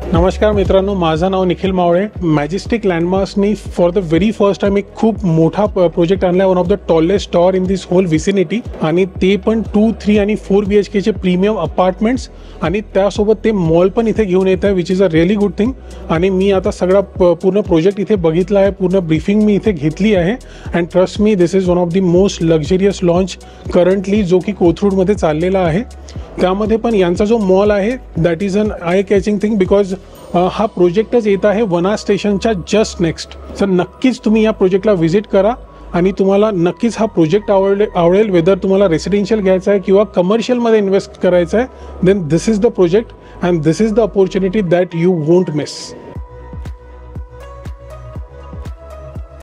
नमस्कार मित्रांनो, माझं नाव निखिल मावळे. मॅजेस्टिक लँडमार्क्सनी for the very first time एक खूप मोठा प्रोजेक्ट आणला आहे, one of the tallest tower in this whole vicinity, आणि ते पण 2, 3 आणि 4 BHKचे प्रीमियम अपार्टमेंट्स, आणि त्यासोबत ते मॉल पण इथे घेऊन येत आहे, which is a really good thing. आणि मी आता सगळा पूर्ण प्रोजेक्ट इथे बघितला आहे, पूर्ण ब्रीफिंग मी इथे घेतली आहे. And trust me, this is one of the most luxurious launch currently जो की कोथरूडमध्ये चाललेला आहे. त्यामध्ये पण यांचा जो मॉल आहे that is an eye catching thing, because हा प्रोजेक्टच येत आहे वना स्टेशनच्या जस्ट नेक्स्ट. तर नक्कीच तुम्ही या प्रोजेक्टला व्हिजिट करा आणि तुम्हाला नक्कीच हा प्रोजेक्ट आवडेल. वेदर तुम्हाला रेसिडेन्शियल घ्यायचा आहे किंवा कमर्शियलमध्ये इन्व्हेस्ट करायचं आहे, then this is the project and this is the opportunity that you won't miss.